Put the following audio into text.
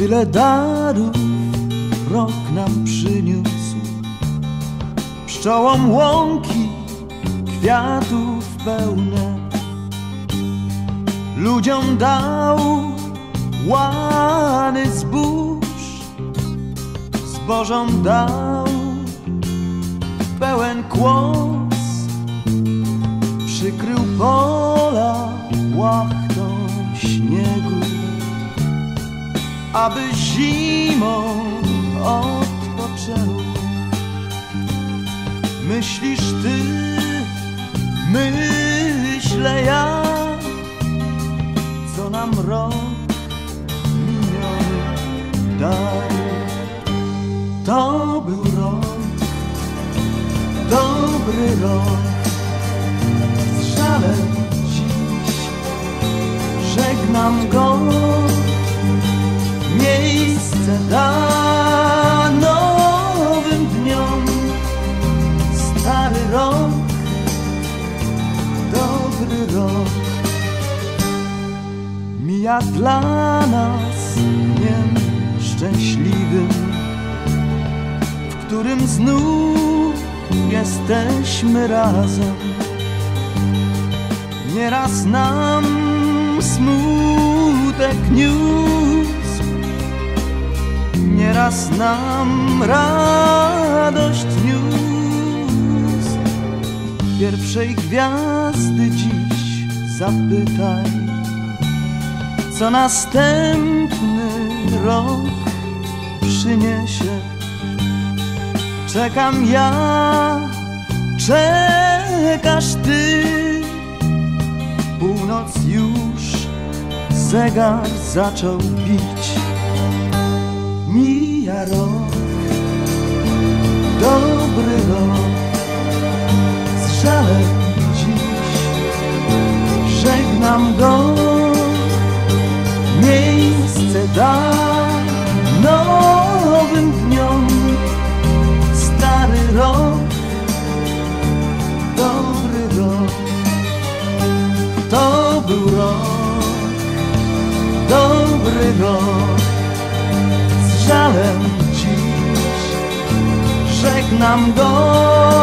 Tyle darów rok nam przyniósł, pszczołom łąki kwiatów pełne, ludziom dał łany zbóż, zbożom dał pełen kłos, przykrył pola płachtą śniegu, aby zimą odpoczęły. Myślisz ty, myślę ja, co nam rok miniony daje. To był rok, dobry rok, z żalem dziś żegnam go. Miejsce da nowym dniom, stary rok, dobry rok. Mija dla nas dniem szczęśliwym, w którym znów jesteśmy razem. Nieraz nam smutek niósł, nieraz nam radość niósł. Pierwszej gwiazdy dziś zapytaj, co następny rok przyniesie. Czekam ja, czekasz ty, północ już, zegar zaczął bić. Mija rok, dobry rok, z żalem dziś żegnam go. Miejsce da nowym dniom, stary rok, dobry rok. To był rok, dobry rok, z żalem dziś żegnam go.